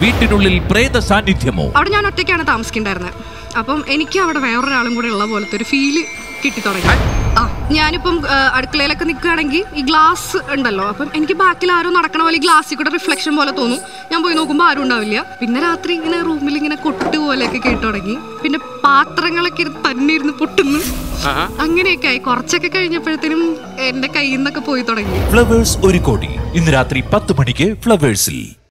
വീട്ടിനുള്ളിൽ പ്രേത സാന്നിധ്യമോ? അവിടെ ഞാൻ ഒറ്റയ്ക്കാണ് താമസിക്കേണ്ടായിരുന്നത്. അപ്പം എനിക്ക് അവിടെ വേറൊരാളും കൂടെ ഉള്ള പോലത്തെ ഒരു ഫീല് കിട്ടി തുടങ്ങി. ഞാനിപ്പം അടുക്കളയിലൊക്കെ നിൽക്കുകയാണെങ്കിൽ ഈ ഗ്ലാസ് ഉണ്ടല്ലോ, അപ്പം എനിക്ക് ബാക്കിൽ ആരോ നടക്കണ പോലെ ഈ ഗ്ലാസ്സിൽ കൂടെ റിഫ്ലക്ഷൻ പോലെ തോന്നും. ഞാൻ പോയി നോക്കുമ്പോൾ ആരും ഉണ്ടാവില്ല. പിന്നെ രാത്രി ഇങ്ങനെ റൂമിൽ ഇങ്ങനെ കൊട്ട് പോലെയൊക്കെ കേട്ടു തുടങ്ങി. പിന്നെ പാത്രങ്ങളൊക്കെ തന്നെ ഇരുന്ന് പൊട്ടുന്നു. അങ്ങനെയൊക്കെ ആയി. കുറച്ചൊക്കെ കഴിഞ്ഞപ്പോഴത്തേനും എന്റെ കയ്യിൽ നിന്നൊക്കെ പോയി തുടങ്ങി. ഫ്ലവേഴ്സ് ഒരു കോടി ഇന്ന് രാത്രി 10 മണിക്ക് ഫ്ലവേഴ്സിൽ.